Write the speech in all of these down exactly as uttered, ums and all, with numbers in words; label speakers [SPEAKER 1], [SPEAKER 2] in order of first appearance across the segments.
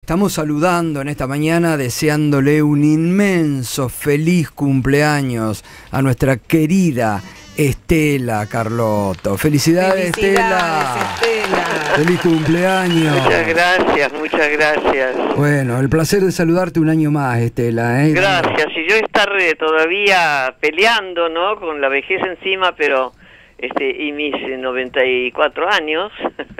[SPEAKER 1] estamos saludando en esta mañana, deseándole un inmenso feliz cumpleaños a nuestra querida Estela Carlotto. Felicidades,
[SPEAKER 2] Felicidades,
[SPEAKER 1] Estela.
[SPEAKER 2] Estela.
[SPEAKER 1] Feliz cumpleaños.
[SPEAKER 3] Muchas gracias, muchas gracias.
[SPEAKER 1] Bueno, el placer de saludarte un año más, Estela, ¿eh?
[SPEAKER 3] Gracias. Y yo estar eh, todavía peleando, ¿no? Con la vejez encima, pero este y mis eh, noventa y cuatro años,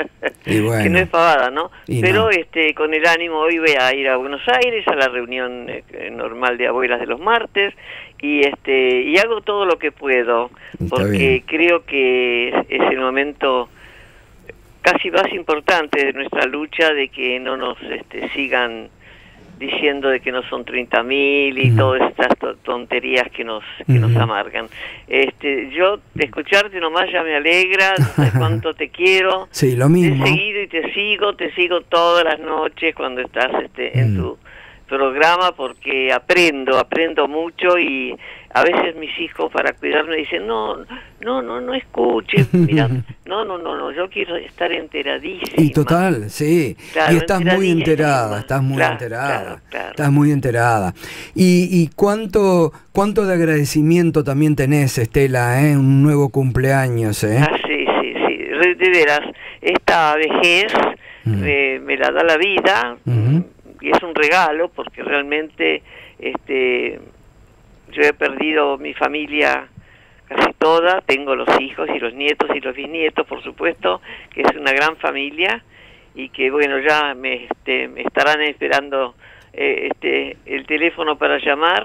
[SPEAKER 1] Y bueno.
[SPEAKER 3] que no es pavada, ¿no?
[SPEAKER 1] Y
[SPEAKER 3] Pero
[SPEAKER 1] no.
[SPEAKER 3] este con el ánimo, hoy voy a ir a Buenos Aires a la reunión eh, normal de abuelas de los martes y este y hago todo lo que puedo,
[SPEAKER 1] Está
[SPEAKER 3] porque
[SPEAKER 1] bien.
[SPEAKER 3] creo que es, es el momento casi más importante de nuestra lucha, de que no nos este, sigan diciendo de que no son treinta mil y
[SPEAKER 1] Mm.
[SPEAKER 3] todas estas to- tonterías que nos que nos
[SPEAKER 1] Ujú.
[SPEAKER 3] amargan. Este, yo de escucharte nomás ya me alegra, de cuánto te quiero.
[SPEAKER 1] Sí, lo
[SPEAKER 3] Te he
[SPEAKER 1] mismo.
[SPEAKER 3] seguido y te sigo, te sigo todas las noches cuando estás este, en
[SPEAKER 1] Mm.
[SPEAKER 3] tu programa, porque aprendo, aprendo mucho, y a veces mis hijos para cuidarme dicen, no, no, no, no escuches, mira, no, no, no, no, yo quiero estar enteradísima.
[SPEAKER 1] Y total, sí.
[SPEAKER 3] Claro,
[SPEAKER 1] y estás muy
[SPEAKER 3] enteradísima.
[SPEAKER 1] enterada, estás muy
[SPEAKER 3] Claro,
[SPEAKER 1] enterada.
[SPEAKER 3] claro, claro.
[SPEAKER 1] Estás muy enterada. Y, y cuánto, cuánto de agradecimiento también tenés, Estela, ¿eh? Un nuevo cumpleaños, ¿eh?
[SPEAKER 3] Ah, sí, sí, sí, Re- de veras, esta vejez
[SPEAKER 1] Mm.
[SPEAKER 3] eh, me la da la vida,
[SPEAKER 1] Ujú.
[SPEAKER 3] y es un regalo, porque realmente este yo he perdido mi familia casi toda, tengo los hijos y los nietos y los bisnietos, por supuesto, que es una gran familia, y que bueno, ya me, este, me estarán esperando eh, este el teléfono para llamar,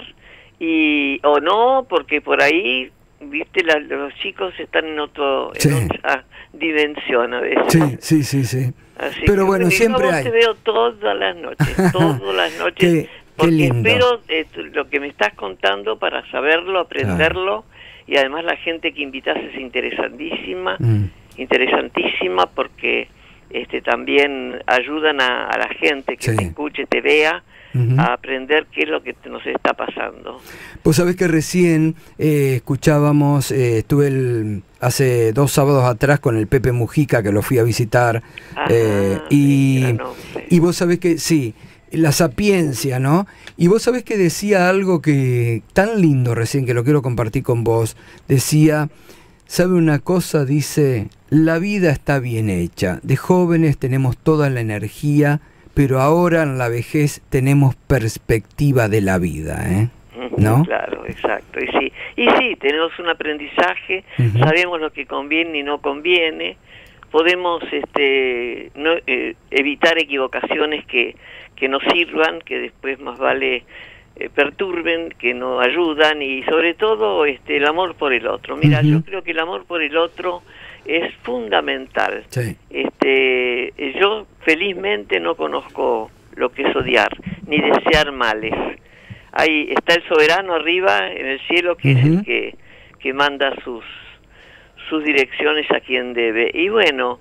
[SPEAKER 3] y o no, porque por ahí, viste, la, los chicos están en otro
[SPEAKER 1] Sí.
[SPEAKER 3] en otra dimensión a veces.
[SPEAKER 1] Sí, sí, sí, sí.
[SPEAKER 3] Así
[SPEAKER 1] Pero
[SPEAKER 3] que,
[SPEAKER 1] bueno,
[SPEAKER 3] y
[SPEAKER 1] siempre
[SPEAKER 3] yo
[SPEAKER 1] hay.
[SPEAKER 3] te veo todas las noches, todas las noches,
[SPEAKER 1] Qué- qué
[SPEAKER 3] porque
[SPEAKER 1] lindo.
[SPEAKER 3] espero eh, tú- lo que me estás contando para saberlo, aprenderlo, y además la gente que invitas es interesantísima,
[SPEAKER 1] Mm.
[SPEAKER 3] interesantísima, porque este también ayudan a, a la gente que
[SPEAKER 1] Sí.
[SPEAKER 3] te escuche, te vea,
[SPEAKER 1] Ujú.
[SPEAKER 3] a aprender qué es lo que te- nos está pasando.
[SPEAKER 1] Vos sabés que recién eh, escuchábamos, eh, estuve el, hace dos sábados atrás con el Pepe Mujica, que lo fui a visitar,
[SPEAKER 3] Ajá,
[SPEAKER 1] eh, y,
[SPEAKER 3] gran hombre.
[SPEAKER 1] y vos sabés que, sí, la sapiencia, ¿no? Y vos sabés que decía algo que tan lindo recién, que lo quiero compartir con vos, decía, ¿sabe una cosa? Dice, la vida está bien hecha, de jóvenes tenemos toda la energía, pero ahora en la vejez tenemos perspectiva de la vida, ¿eh?
[SPEAKER 3] Ujú,
[SPEAKER 1] ¿No?
[SPEAKER 3] Claro, exacto. Y sí, y sí, tenemos un aprendizaje,
[SPEAKER 1] Ujú.
[SPEAKER 3] sabemos lo que conviene y no conviene, podemos este, no, eh, evitar equivocaciones que, que nos sirvan, que después más vale eh, perturben, que no ayudan, y sobre todo este, el amor por el otro. Mira,
[SPEAKER 1] Ujú.
[SPEAKER 3] yo creo que el amor por el otro es fundamental.
[SPEAKER 1] Sí.
[SPEAKER 3] Este, yo felizmente no conozco lo que es odiar, ni desear males. Ahí está el soberano arriba en el cielo, que es
[SPEAKER 1] Ujú.
[SPEAKER 3] el que, que manda sus sus direcciones a quien debe. Y bueno,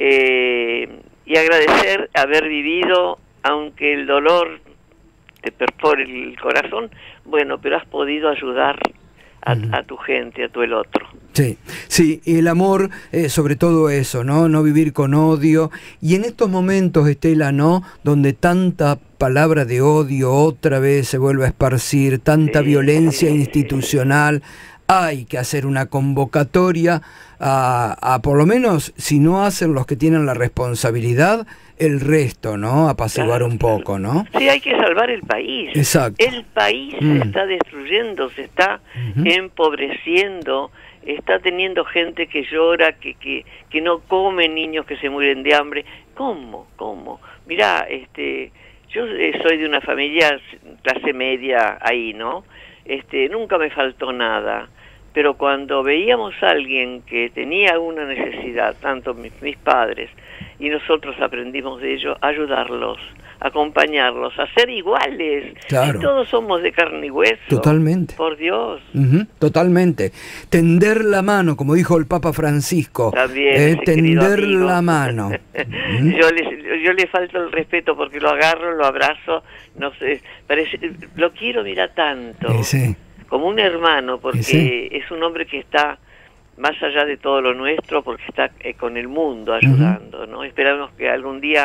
[SPEAKER 3] eh, y agradecer haber vivido, aunque el dolor te perfore el corazón, bueno, pero has podido ayudar a,
[SPEAKER 1] Ujú.
[SPEAKER 3] a tu gente, a tu el otro.
[SPEAKER 1] Sí, sí, y el amor, eh, sobre todo eso, ¿no? No vivir con odio. Y en estos momentos, Estela, ¿no? Donde tanta palabra de odio otra vez se vuelve a esparcir, tanta
[SPEAKER 3] Sí,
[SPEAKER 1] violencia
[SPEAKER 3] sí,
[SPEAKER 1] institucional, hay que hacer una convocatoria a, a, por lo menos, si no hacen los que tienen la responsabilidad, el resto, ¿no? Apaciguar
[SPEAKER 3] Claro,
[SPEAKER 1] un poco, ¿no?
[SPEAKER 3] Sí, hay que salvar el país.
[SPEAKER 1] Exacto.
[SPEAKER 3] El país
[SPEAKER 1] Mm.
[SPEAKER 3] se está destruyendo, se está
[SPEAKER 1] Ujú.
[SPEAKER 3] empobreciendo, está teniendo gente que llora, que, que, que no come, niños que se mueren de hambre. ¿Cómo? ¿Cómo? Mirá, este, yo eh, soy de una familia clase media ahí, ¿no? Este, nunca me faltó nada, pero cuando veíamos a alguien que tenía una necesidad, tanto mis, mis padres y nosotros aprendimos de ello, ayudarlos, acompañarlos, a ser iguales.
[SPEAKER 1] Claro.
[SPEAKER 3] Si todos somos de carne y hueso.
[SPEAKER 1] Totalmente.
[SPEAKER 3] Por Dios.
[SPEAKER 1] Ujú, totalmente. Tender la mano, como dijo el Papa Francisco.
[SPEAKER 3] También,
[SPEAKER 1] eh,
[SPEAKER 3] ese querido
[SPEAKER 1] tender
[SPEAKER 3] amigo.
[SPEAKER 1] la mano. Ujú.
[SPEAKER 3] yo, le, yo le falto el respeto porque lo agarro, lo abrazo, no sé, parece, lo quiero, mira, tanto.
[SPEAKER 1] Eh, sí.
[SPEAKER 3] Como un hermano, porque
[SPEAKER 1] Sí.
[SPEAKER 3] es un hombre que está más allá de todo lo nuestro, porque está eh, con el mundo ayudando, ¿no? Esperamos que algún día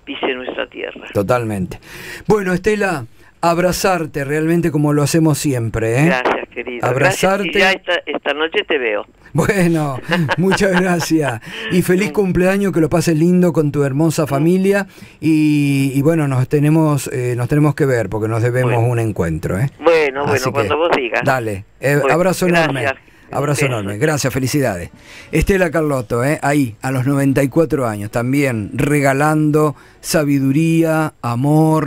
[SPEAKER 3] pise nuestra tierra.
[SPEAKER 1] Totalmente. Bueno, Estela, abrazarte realmente como lo hacemos siempre, ¿eh?
[SPEAKER 3] Gracias, querido.
[SPEAKER 1] Abrazarte.
[SPEAKER 3] Gracias, y ya esta, esta noche te veo.
[SPEAKER 1] Bueno, muchas gracias. Y feliz cumpleaños, que lo pases lindo con tu hermosa familia. Y, y bueno, nos tenemos eh, nos tenemos que ver porque nos debemos bueno. un encuentro, ¿eh?
[SPEAKER 3] Bueno, Así bueno, cuando vos digas.
[SPEAKER 1] Dale, eh,
[SPEAKER 3] bueno,
[SPEAKER 1] abrazo
[SPEAKER 3] gracias.
[SPEAKER 1] enorme. Abrazo enorme, gracias, felicidades. Estela Carlotto, eh, ahí, a los noventa y cuatro años, también regalando sabiduría, amor.